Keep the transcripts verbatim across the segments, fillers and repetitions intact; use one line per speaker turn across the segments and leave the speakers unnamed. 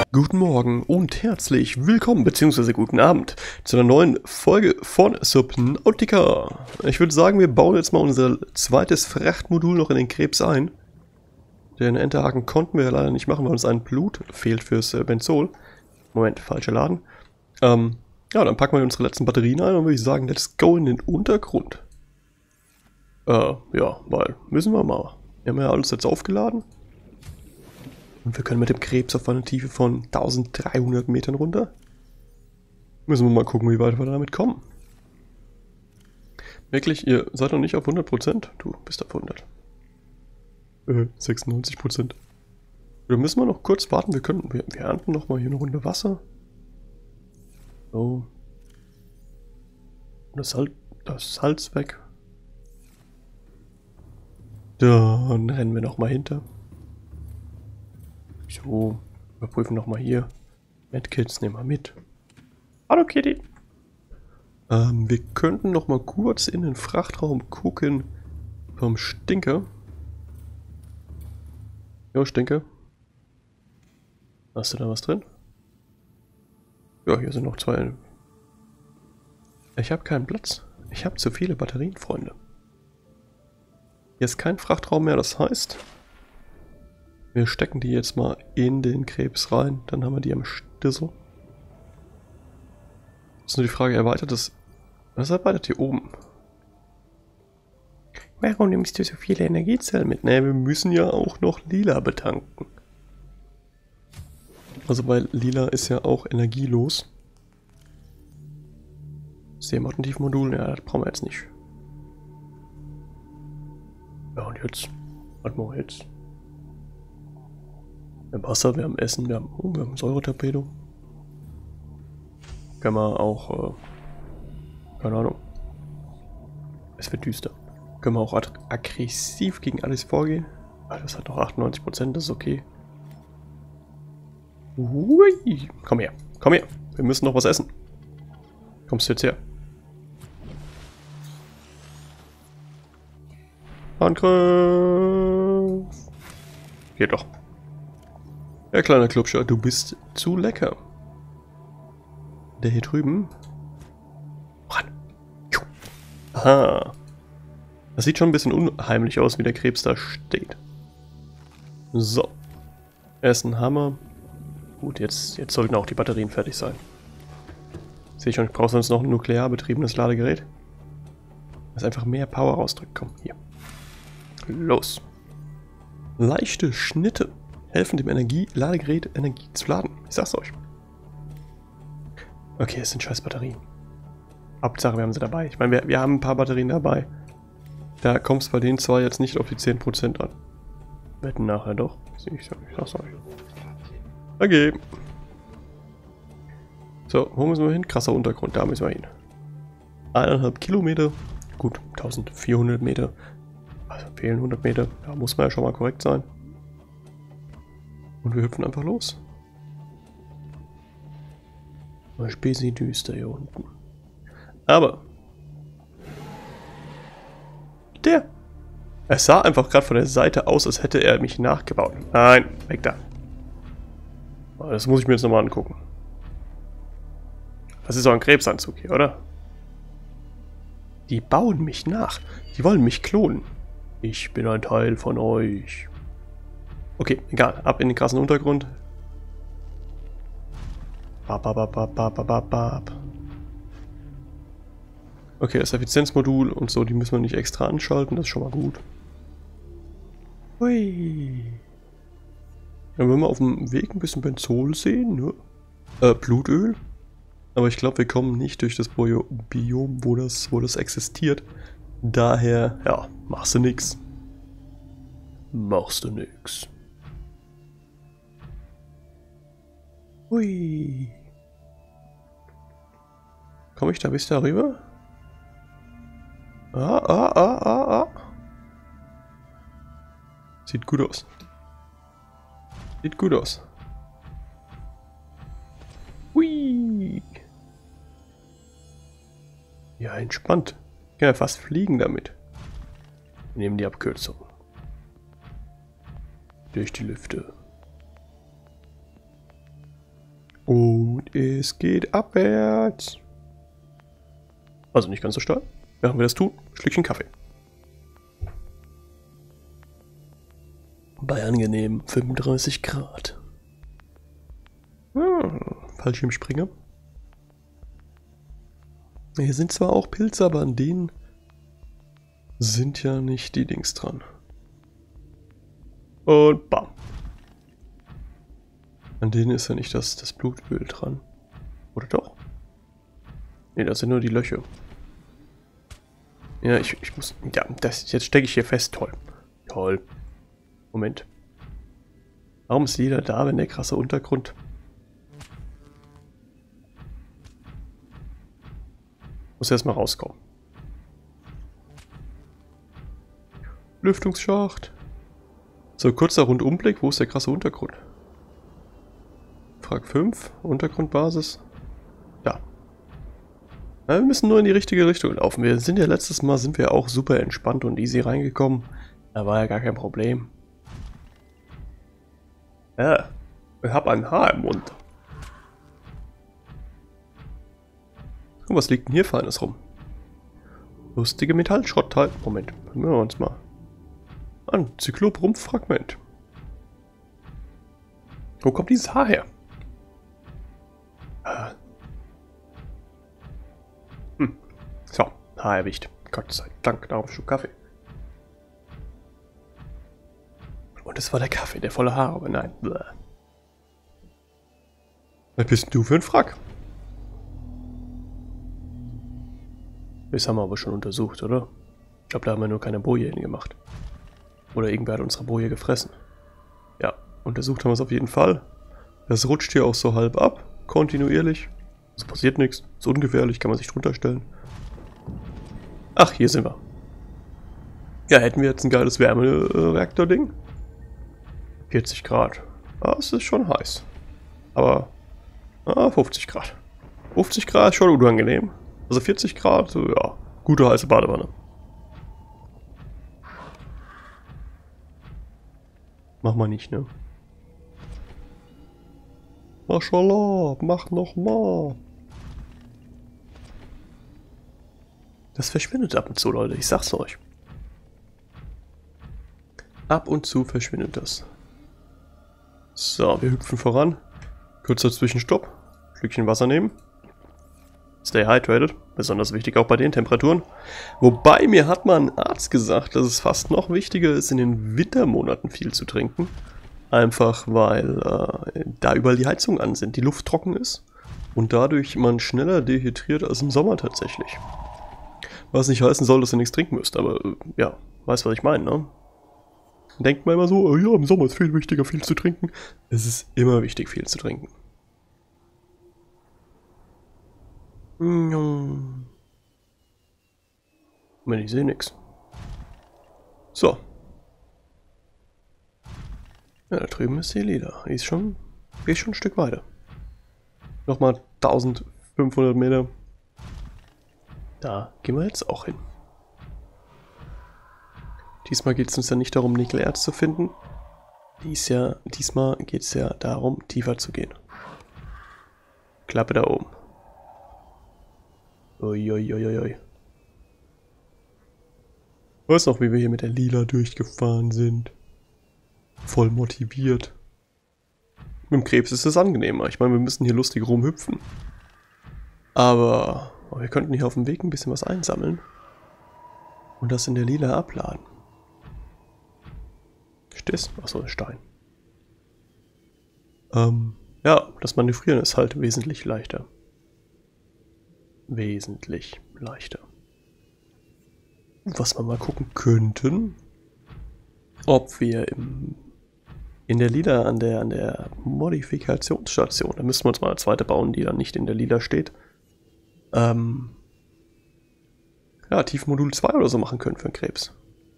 Guten Morgen und herzlich willkommen, beziehungsweise guten Abend, zu einer neuen Folge von Subnautica. Ich würde sagen, wir bauen jetzt mal unser zweites Frachtmodul noch in den Krebs ein. Den Enterhaken konnten wir leider nicht machen, weil uns ein Blut fehlt fürs äh, Benzol. Moment, falscher Laden. Ähm, ja, dann packen wir unsere letzten Batterien ein und würde ich sagen, let's go in den Untergrund. Äh, ja, weil, müssen wir mal. Wir haben ja alles jetzt aufgeladen. Und wir können mit dem Krebs auf eine Tiefe von dreizehnhundert Metern runter. Müssen wir mal gucken, wie weit wir damit kommen. Wirklich, ihr seid noch nicht auf hundert Prozent? Du bist auf hundert. Äh, sechsundneunzig Prozent. Da müssen wir noch kurz warten. Wir können, wir, wir ernten noch mal hier eine Runde Wasser. So. Das Salz, das Salz weg. Dann rennen wir noch mal hinter. So, überprüfen nochmal hier. Medkits nehmen wir mit. Hallo Kitty. Ähm, wir könnten noch mal kurz in den Frachtraum gucken vom Stinker. Jo, Stinker. Hast du da was drin? Ja, hier sind noch zwei. Ich habe keinen Platz. Ich habe zu viele Batterien, Freunde. Hier ist kein Frachtraum mehr, das heißt... Wir stecken die jetzt mal in den Krebs rein, dann haben wir die am Stissel. Das ist nur die Frage, erweitert das... Was erweitert hier oben? Warum nimmst du so viele Energiezellen mit? Ne, wir müssen ja auch noch Lila betanken. Also weil Lila ist ja auch energielos. Seemottentiefmodul, ja, das brauchen wir jetzt nicht. Ja, und jetzt? Was machen wir jetzt? Wir haben Wasser, wir haben Essen, wir haben, oh, wir haben Säuretorpedo. Können wir auch, äh, keine Ahnung. Es wird düster. Können wir auch ag aggressiv gegen alles vorgehen. Ah, das hat noch achtundneunzig Prozent, das ist okay. Ui. Komm her, komm her. Wir müssen noch was essen. Kommst du jetzt her? Angriff! Geht doch. Ja, kleiner Klubscher, du bist zu lecker. Der hier drüben. Ran. Aha. Das sieht schon ein bisschen unheimlich aus, wie der Krebs da steht. So. Erst ein Hammer. Gut, jetzt, jetzt sollten auch die Batterien fertig sein. Sehe ich schon, ich brauche sonst noch ein nuklear betriebenes Ladegerät. Das einfach mehr Power rausdrückt. Komm, hier. Los. Leichte Schnitte helfen dem Energie-Ladegerät Energie zu laden. Ich sag's euch. Okay, es sind scheiß Batterien. Hauptsache, wir haben sie dabei. Ich meine, wir, wir haben ein paar Batterien dabei. Da kommt es bei den zwei jetzt nicht auf die zehn Prozent an. Wetten nachher doch. Ich, ich sag's euch. Okay. So, wo müssen wir hin? Krasser Untergrund, da müssen wir hin. Eineinhalb Kilometer. Gut, eintausendvierhundert Meter. Also fehlen hundert Meter. Da muss man ja schon mal korrekt sein. Und wir hüpfen einfach los. Mal spezi düster hier unten. Aber der. Es sah einfach gerade von der Seite aus, als hätte er mich nachgebaut. Nein, weg da. Das muss ich mir jetzt nochmal angucken. Das ist doch ein Krebsanzug hier, oder? Die bauen mich nach. Die wollen mich klonen. Ich bin ein Teil von euch. Okay, egal. Ab in den krassen Untergrund. Bap, bap, bap, bap, bap, bap. Okay, das Effizienzmodul und so, die müssen wir nicht extra anschalten. Das ist schon mal gut. Hui. Dann werden wir auf dem Weg ein bisschen Benzol sehen, ne? Äh, Blutöl. Aber ich glaube, wir kommen nicht durch das Bio Biom, wo das, wo das existiert. Daher, ja, machst du nix. Machst du nix. Hui. Komme ich da bis da rüber? Ah, ah, ah, ah, ah. Sieht gut aus. Sieht gut aus. Hui. Ja, entspannt. Ich kann ja fast fliegen damit. Wir nehmen die Abkürzung. Durch die Lüfte. Und es geht abwärts. Also nicht ganz so steil. Während wir das tun, Schlückchen Kaffee. Bei angenehmen fünfunddreißig Grad. Hm, Fallschirmspringer. Hier sind zwar auch Pilze, aber an denen sind ja nicht die Dings dran. Und bam. An denen ist ja nicht das, das Blutöl dran. Oder doch? Ne, das sind nur die Löcher. Ja, ich, ich muss... Ja, das, jetzt stecke ich hier fest. Toll. Toll. Moment. Warum ist jeder da, wenn der krasse Untergrund... Muss erstmal rauskommen. Lüftungsschacht. So, kurzer Rundumblick. Wo ist der krasse Untergrund? Frag fünf. Untergrundbasis. Da. Ja, wir müssen nur in die richtige Richtung laufen. Wir sind ja letztes Mal sind wir auch super entspannt und easy reingekommen. Da war ja gar kein Problem. Ja, ich habe ein Haar im Mund. Und was liegt denn hier Feines rum? Lustige Metallschrottteile. Moment, hören wir uns mal an. Zyklop-Rumpffragment. Wo kommt dieses Haar her? Ah. Hm. So, Haar erwischt. Gott sei Dank, darauf schon Kaffee. Und es war der Kaffee, der volle Haare, aber nein. Bäh. Was bist du für ein Frack? Das haben wir aber schon untersucht, oder? Ich glaube, da haben wir nur keine Boje hingemacht. Oder irgendwer hat unsere Boje gefressen. Ja, untersucht haben wir es auf jeden Fall. Das rutscht hier auch so halb ab, kontinuierlich. Es passiert nichts, ist ungefährlich, kann man sich drunter stellen. Ach, hier sind wir. Ja, hätten wir jetzt ein geiles Wärmereaktor-Ding? vierzig Grad. Ah, es ist schon heiß. Aber, ah, fünfzig Grad. fünfzig Grad ist schon unangenehm. Also vierzig Grad, ja, gute heiße Badewanne. Mach mal nicht, ne? Mashallah, mach noch mal. Das verschwindet ab und zu, Leute, ich sag's euch. Ab und zu verschwindet das. So, wir hüpfen voran. Kurzer Zwischenstopp. Schlückchen Wasser nehmen. Stay hydrated, besonders wichtig auch bei den Temperaturen. Wobei, mir hat mal ein Arzt gesagt, dass es fast noch wichtiger ist, in den Wintermonaten viel zu trinken. Einfach weil äh, da überall die Heizungen an sind, die Luft trocken ist und dadurch man schneller dehydriert als im Sommer tatsächlich. Was nicht heißen soll, dass ihr nichts trinken müsst, aber äh, ja, weißt was ich meine, ne? Denkt man immer so, oh ja, im Sommer ist viel wichtiger, viel zu trinken. Es ist immer wichtig, viel zu trinken. Moment, ich sehe nichts. So. Ja, da drüben ist die Lila. Die ist schon, die ist schon ein Stück weiter. Nochmal eintausendfünfhundert Meter. Da gehen wir jetzt auch hin. Diesmal geht es uns ja nicht darum, Nickelerz zu finden. Dies ja, diesmal geht es ja darum, tiefer zu gehen. Klappe da oben. Uiuiuiui. Weißt noch, wie wir hier mit der Lila durchgefahren sind? Voll motiviert. Mit dem Krebs ist es angenehmer. Ich meine, wir müssen hier lustig rumhüpfen. Aber wir könnten hier auf dem Weg ein bisschen was einsammeln. Und das in der Lila abladen. Stehst? Achso, ein Stein. Ähm, ja, das Manövrieren ist halt wesentlich leichter. Wesentlich leichter. Was wir mal gucken könnten, ob wir im, in der Lila an der, an der Modifikationsstation, da müssten wir uns mal eine zweite bauen, die dann nicht in der Lila steht, ähm, ja, Tiefmodul zwei oder so machen können für den Krebs.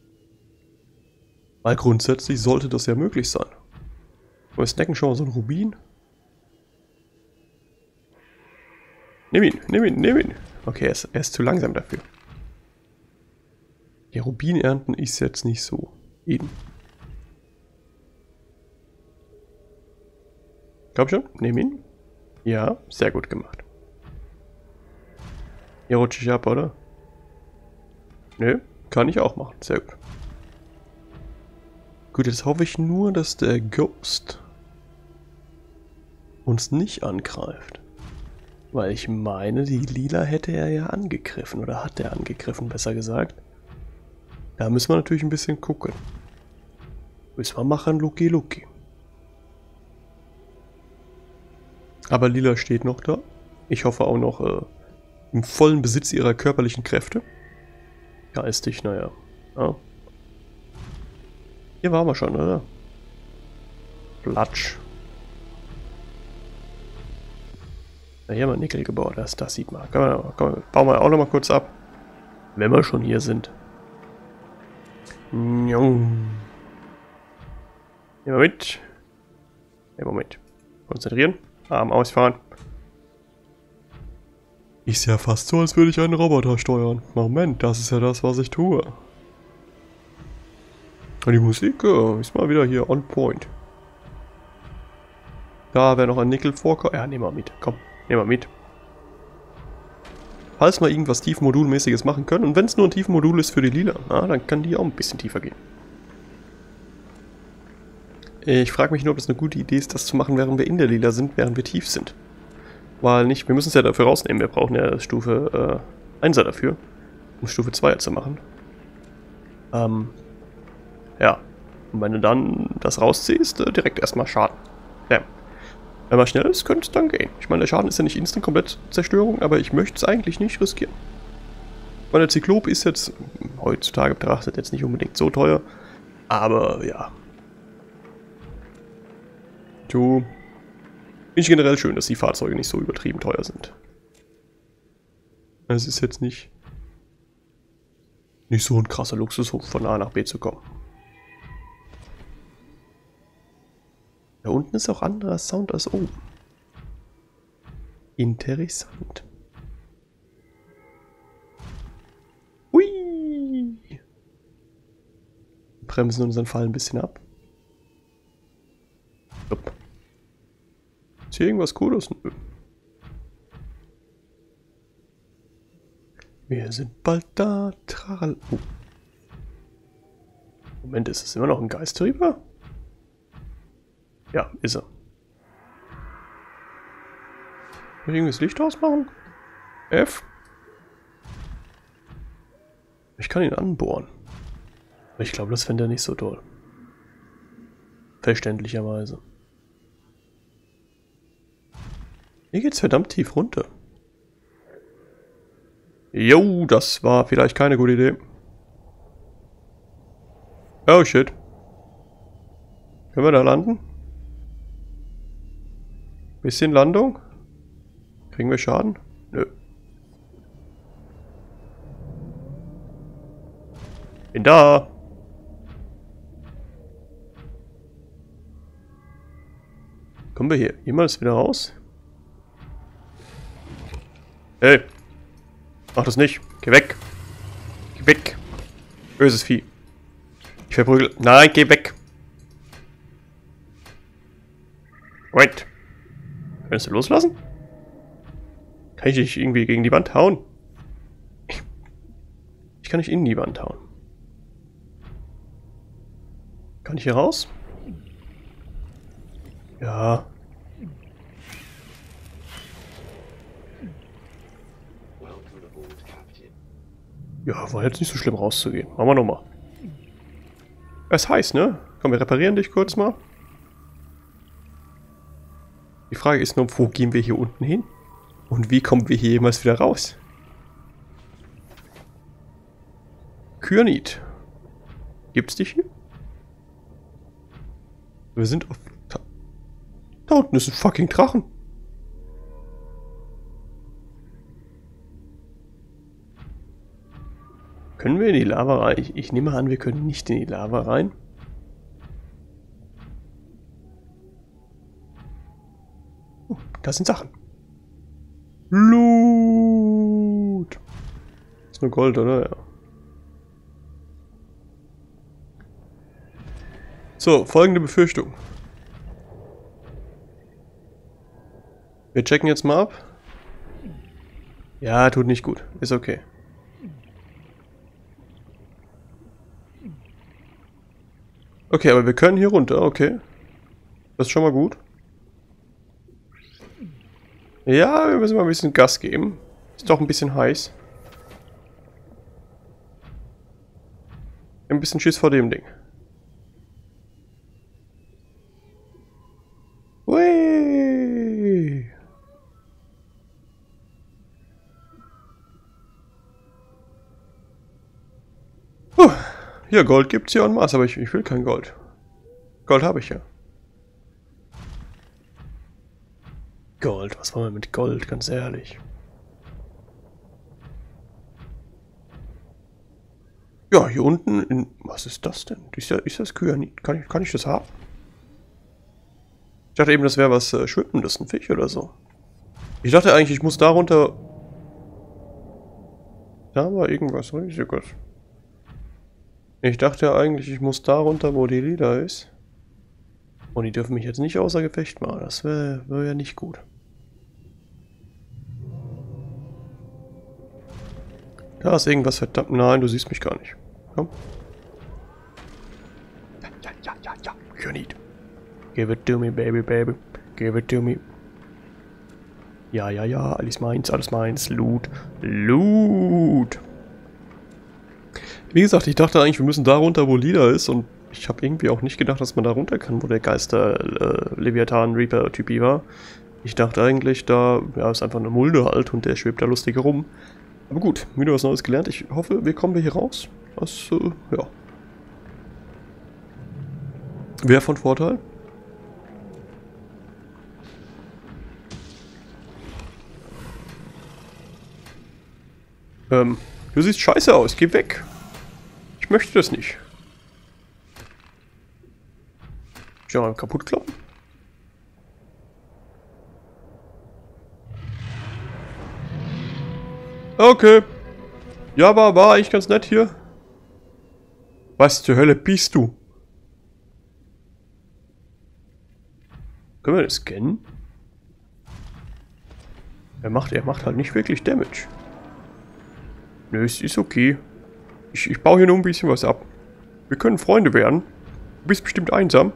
Weil grundsätzlich sollte das ja möglich sein. Wir snacken schon mal so einen Rubin. Nimm ihn, nimm ihn, nimm ihn. Okay, er ist, er ist zu langsam dafür. Der Rubin ernten ist jetzt nicht so. Eben. Glaub schon, nimm ihn. Ja, sehr gut gemacht. Hier rutsche ich ab, oder? Nö, kann ich auch machen. Sehr gut. Gut, jetzt hoffe ich nur, dass der Ghost uns nicht angreift. Weil ich meine, die Lila hätte er ja angegriffen. Oder hat er angegriffen, besser gesagt. Da müssen wir natürlich ein bisschen gucken. Müssen wir machen, Lucky Lucky. Aber Lila steht noch da. Ich hoffe auch noch äh, im vollen Besitz ihrer körperlichen Kräfte. Geistig, naja. Ja. Hier waren wir schon, oder? Platsch. Ja, hier haben wir Nickel gebaut, das, das sieht man. Können wir, können wir, bauen wir auch noch mal kurz ab. Wenn wir schon hier sind. Nehmen wir mit. Nehmen wir mit. Konzentrieren. Arm ausfahren. Ist ja fast so, als würde ich einen Roboter steuern. Moment, das ist ja das, was ich tue. Und die Musik äh, ist mal wieder hier on point. Da wäre noch ein Nickel vorkommen. Ja, nehmen wir mit. Komm, nehmen wir mit. Falls wir irgendwas Tiefenmodulmäßiges machen können. Und wenn es nur ein Tiefenmodul ist für die Lila, na, dann kann die auch ein bisschen tiefer gehen. Ich frage mich nur, ob es eine gute Idee ist, das zu machen, während wir in der Lila sind, während wir tief sind. Weil nicht, wir müssen es ja dafür rausnehmen. Wir brauchen ja Stufe äh, eins dafür, um Stufe zwei zu machen. Ähm, ja. Und wenn du dann das rausziehst, äh, direkt erstmal Schaden. Ja. Wenn man schnell ist, könnte es dann gehen. Ich meine, der Schaden ist ja nicht instant komplett Zerstörung, aber ich möchte es eigentlich nicht riskieren. Weil der Zyklop ist jetzt heutzutage betrachtet jetzt nicht unbedingt so teuer. Aber ja. Du. Finde ich generell schön, dass die Fahrzeuge nicht so übertrieben teuer sind. Es ist jetzt nicht, nicht so ein krasser Luxus, um von A nach B zu kommen. Da unten ist auch anderer Sound als oben. Interessant. Hui! Bremsen unseren Fall ein bisschen ab. Upp. Ist hier irgendwas Cooles? Nö. Wir sind bald da. Tral. Oh. Moment, ist es immer noch ein Geisttrieber? Ja, ist er. Kann ich irgendwie das Licht ausmachen? F? Ich kann ihn anbohren. Aber ich glaube, das fände er nicht so toll. Verständlicherweise. Hier geht's verdammt tief runter. Jo, das war vielleicht keine gute Idee. Oh shit. Können wir da landen? Bisschen Landung? Kriegen wir Schaden? Nö. Bin da. Kommen wir hier jemals wieder raus? Hey. Mach das nicht. Geh weg. Geh weg. Böses Vieh. Ich verprügel. Nein, geh weg. Wait. Könntest du loslassen? Kann ich dich irgendwie gegen die Wand hauen? Ich kann nicht in die Wand hauen. Kann ich hier raus? Ja. Ja, war jetzt nicht so schlimm rauszugehen. Machen wir nochmal. Es ist heiß, ne? Komm, wir reparieren dich kurz mal. Die Frage ist nur, wo gehen wir hier unten hin? Und wie kommen wir hier jemals wieder raus? Kyanid. Gibt's dich hier? Wir sind auf... Da, da unten ist ein fucking Drachen. Können wir in die Lava rein? Ich, ich nehme an, wir können nicht in die Lava rein. Oh, da sind Sachen. Loot. Ist nur Gold, oder? Ja. So, folgende Befürchtung. Wir checken jetzt mal ab. Ja, tut nicht gut. Ist okay. Okay, aber wir können hier runter. Okay. Das ist schon mal gut. Ja, wir müssen mal ein bisschen Gas geben. Ist doch ein bisschen heiß. Ein bisschen Schiss vor dem Ding. Hui. Puh. Ja, Gold gibt's hier en masse, aber ich, ich will kein Gold. Gold habe ich ja. Gold, was wollen wir mit Gold, ganz ehrlich? Ja, hier unten, in, was ist das denn? Ist, ja, ist das Kyanit? Kann ich, kann ich das haben? Ich dachte eben, das wäre was äh, Schwimmendes, ein Fisch oder so. Ich dachte eigentlich, ich muss da runter... Da war irgendwas Riesiges. Ich dachte ja eigentlich, ich muss da runter, wo die Lila ist. Und die dürfen mich jetzt nicht außer Gefecht machen. Das wäre wär ja nicht gut. Da ist irgendwas verdammt... Nein, du siehst mich gar nicht. Komm. Ja, ja, ja, ja, ja. Kyanit. Give it to me, baby, baby. Give it to me. Ja, ja, ja. Alles meins, alles meins. Loot. Loot. Wie gesagt, ich dachte eigentlich, wir müssen da runter, wo Lila ist. Und ich habe irgendwie auch nicht gedacht, dass man da runter kann, wo der Geister äh, Leviathan Reaper Typi war. Ich dachte eigentlich, da ja, ist einfach eine Mulde halt und der schwebt da lustig rum. Aber gut, wieder was Neues gelernt. Ich hoffe, wir kommen hier raus. Das, äh, ja. Wäre von Vorteil. Ähm, du siehst scheiße aus. Geh weg. Ich möchte das nicht. Schau mal, kaputt kloppen. Okay. Ja, war, war eigentlich ganz nett hier. Was zur Hölle bist du? Können wir das scannen? Er macht, er macht halt nicht wirklich Damage. Nö, es ist okay. Ich, ich baue hier nur ein bisschen was ab. Wir können Freunde werden. Du bist bestimmt einsam.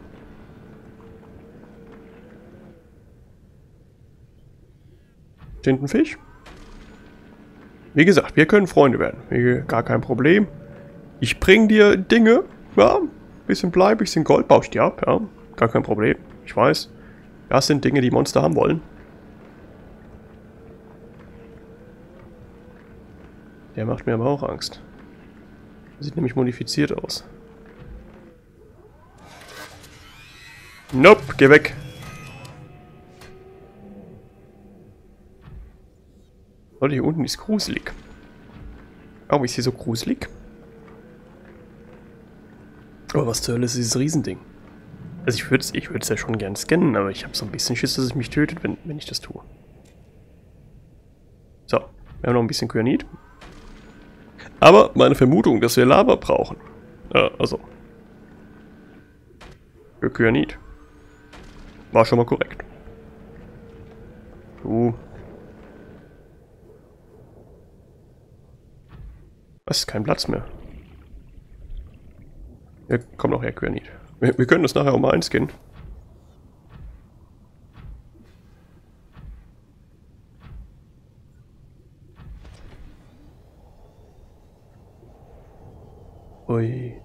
Tintenfisch? Wie gesagt, wir können Freunde werden. Gar kein Problem. Ich bring dir Dinge. Ja, bisschen Blei, bisschen Gold baue ich dir ab. Ja, gar kein Problem. Ich weiß. Das sind Dinge, die Monster haben wollen. Der macht mir aber auch Angst. Sieht nämlich modifiziert aus. Nope, geh weg. Oh, hier unten ist gruselig. Warum ist hier so gruselig? Aber was zur Hölle ist dieses Riesending? Also ich würde es ich würd's ja schon gern scannen, aber ich habe so ein bisschen Schiss, dass es mich tötet, wenn, wenn ich das tue. So, wir haben noch ein bisschen Kyanit. Aber meine Vermutung, dass wir Lava brauchen. Äh, also. Für Kyanit. War schon mal korrekt. Uh. Was ist kein Platz mehr? Ja, komm noch her, Kyanit. Wir, wir können das nachher auch mal einscannen. Ui.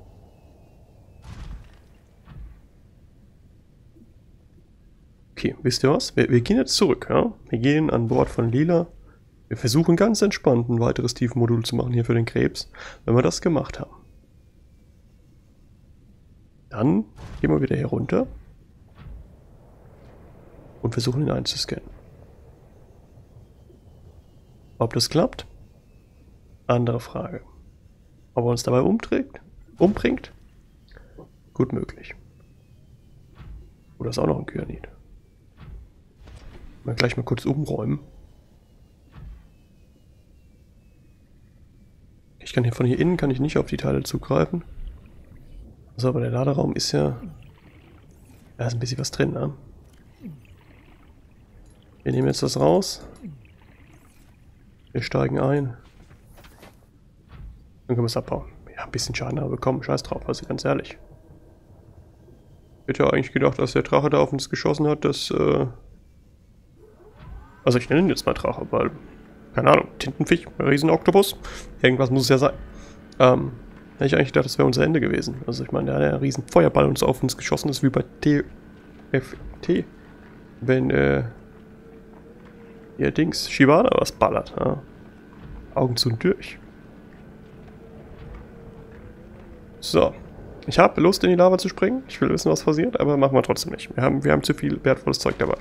Okay, wisst ihr was? Wir, wir gehen jetzt zurück, ja? Wir gehen an Bord von Lila. Wir versuchen ganz entspannt ein weiteres Tiefenmodul zu machen hier für den Krebs. Wenn wir das gemacht haben, dann gehen wir wieder hier runter und versuchen ihn einzuscannen. Ob das klappt? Andere Frage. Ob er uns dabei umträgt, umbringt? Gut möglich. Oder ist auch noch ein Kyanit. Mal gleich mal kurz umräumen. Ich kann hier von hier innen kann ich nicht auf die Teile zugreifen. So, aber der Laderaum ist ja... Da ist ein bisschen was drin, ne? Wir nehmen jetzt das raus. Wir steigen ein. Dann können wir es abbauen. Ja, ein bisschen Schaden aber bekommen. Scheiß drauf, also ganz ehrlich. Ich hätte ja eigentlich gedacht, dass der Drache da auf uns geschossen hat, dass, äh... Also ich nenne ihn jetzt mal Drache, weil... Keine Ahnung, Tintenfisch, Riesenoktopus. Irgendwas muss es ja sein. Ähm... Hätte ich eigentlich gedacht, das wäre unser Ende gewesen. Also ich meine, der hat ja einen riesen Feuerball uns auf uns geschossen. Das ist wie bei T F T. Wenn, äh... ihr Dings, Shivana was ballert. Ja. Augen zu und durch. So. Ich habe Lust, in die Lava zu springen. Ich will wissen, was passiert, aber machen wir trotzdem nicht. Wir haben, wir haben zu viel wertvolles Zeug dabei.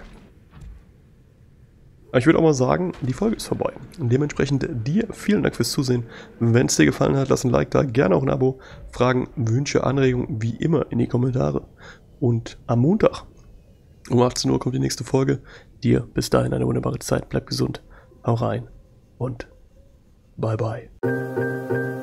Ich würde auch mal sagen, die Folge ist vorbei. Und dementsprechend dir vielen Dank fürs Zusehen. Wenn es dir gefallen hat, lass ein Like da, gerne auch ein Abo. Fragen, Wünsche, Anregungen wie immer in die Kommentare. Und am Montag um achtzehn Uhr kommt die nächste Folge. Dir bis dahin eine wunderbare Zeit. Bleib gesund. Hau rein und bye bye.